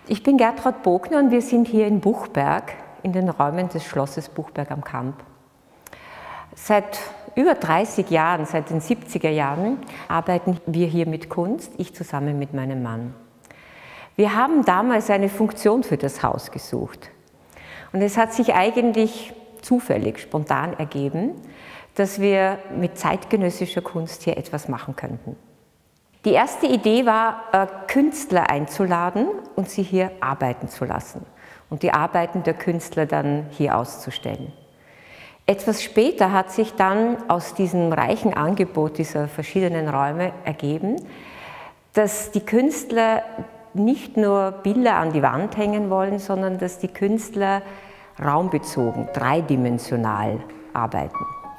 Ich bin Gertraud Bogner und wir sind hier in Buchberg, in den Räumen des Schlosses Buchberg am Kamp. Seit über 30 Jahren, seit den 70er Jahren, arbeiten wir hier mit Kunst, ich zusammen mit meinem Mann. Wir haben damals eine Funktion für das Haus gesucht. Und es hat sich eigentlich zufällig, spontan ergeben, dass wir mit zeitgenössischer Kunst hier etwas machen könnten. Die erste Idee war, Künstler einzuladen und sie hier arbeiten zu lassen und die Arbeiten der Künstler dann hier auszustellen. Etwas später hat sich dann aus diesem reichen Angebot dieser verschiedenen Räume ergeben, dass die Künstler nicht nur Bilder an die Wand hängen wollen, sondern dass die Künstler raumbezogen, dreidimensional arbeiten.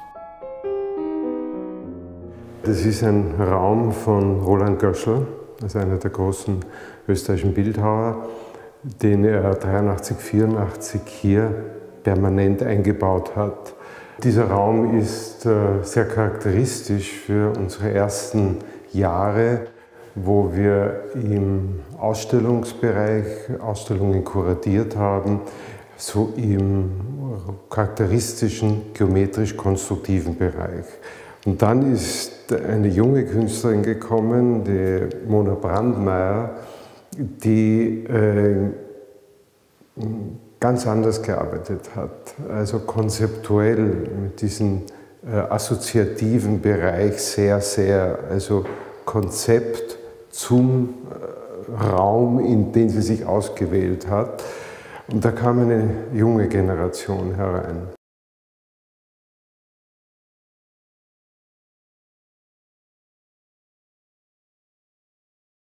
Das ist ein Raum von Roland Göschel, also einer der großen österreichischen Bildhauer, den er 1983, 1984 hier permanent eingebaut hat. Dieser Raum ist sehr charakteristisch für unsere ersten Jahre, wo wir im Ausstellungsbereich Ausstellungen kuratiert haben, so im charakteristischen, geometrisch-konstruktiven Bereich. Und dann ist eine junge Künstlerin gekommen, die Mona Brandmeier, die ganz anders gearbeitet hat, also konzeptuell mit diesem assoziativen Bereich also Konzept zum Raum, in den sie sich ausgewählt hat. Und da kam eine junge Generation herein.